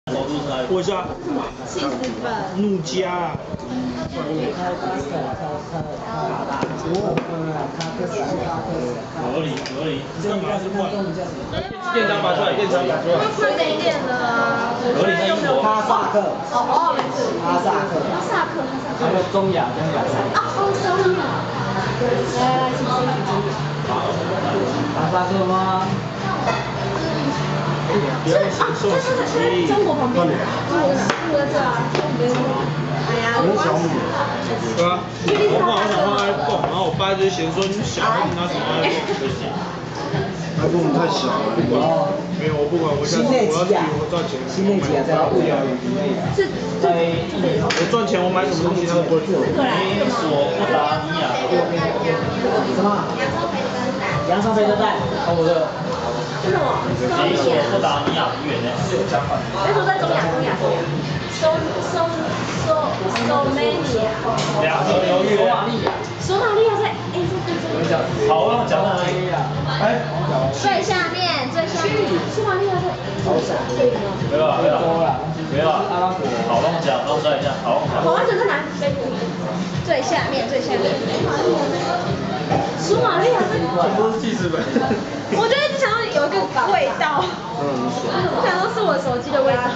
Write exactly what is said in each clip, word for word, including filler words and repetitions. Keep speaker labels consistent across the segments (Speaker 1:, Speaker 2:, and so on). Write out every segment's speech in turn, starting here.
Speaker 1: 我一下，
Speaker 2: 七十分。
Speaker 1: 怒加啊！
Speaker 3: 合理合理。
Speaker 1: 干嘛是换？电商拔出来，电商拔出来。
Speaker 2: 快点点的啊！
Speaker 3: 合理用的。
Speaker 4: 哈萨克。
Speaker 2: 哦哦，没事。
Speaker 4: 哈萨克。
Speaker 2: 哈萨克，哈萨克。
Speaker 4: 还有中亚，中亚。
Speaker 2: 啊，哦，中亚。来来，请请请。
Speaker 4: 哈萨克吗？
Speaker 1: 不要嫌受死机。
Speaker 2: 中国旁边。中国哪？中国在这啊。哎呀，我小米。
Speaker 1: 对啊，我本来想放 iPhone， 然后我爸就嫌说你小孩子拿什么 iPhone？iPhone 太小了，不管。没有，我不管，我现在我要自己我赚钱。
Speaker 4: 新内急啊，在物流领域。
Speaker 2: 是在
Speaker 1: 我赚钱，我买什么东西他都不会做。
Speaker 3: 美索不达尼亚。
Speaker 4: 什么？洋葱肥肉蛋。哦，我的。
Speaker 2: 是什么？
Speaker 3: 美索不达尼亚不远呢。
Speaker 2: 那时候在中亚，中亚，中亚。索索索索美尼亚。
Speaker 3: 两个犹豫。索马利亚。
Speaker 2: 索马利亚在哎，这这这。
Speaker 3: 好，我讲到哪里？
Speaker 4: 哎，
Speaker 2: 最下面，最下面。索马利亚在。这里吗？
Speaker 3: 没有啊，没有啊，没有啊。好，让我讲，让我算一下，好。
Speaker 2: 好玩者在哪？最下面，最下面。索马利亚在。
Speaker 1: 全部是记事本。
Speaker 2: 我就一直想要有一个味道。嗯。我想说是我手机的味道。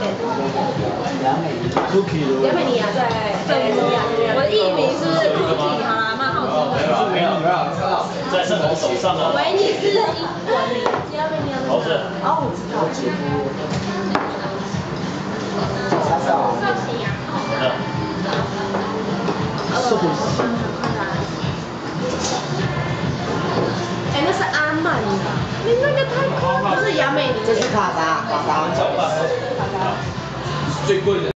Speaker 1: Cookie 的味道。
Speaker 2: 亚美尼亚在对，我的艺名是不是 Cookie？好啦，蛮好吃的。
Speaker 3: 没有没有没有，在圣母手上啊。
Speaker 2: 维尼斯英文名，亚美尼亚。
Speaker 3: 猴子。
Speaker 2: 哦，我知道。
Speaker 1: 寿司。
Speaker 2: 哎，那是阿曼的，你那个太夸张，这是亚美尼亚。
Speaker 4: 这是卡达，卡达。
Speaker 1: 最贵的。